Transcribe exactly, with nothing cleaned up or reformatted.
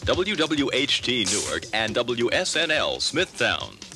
W W H T Newark and W S N L Smithtown.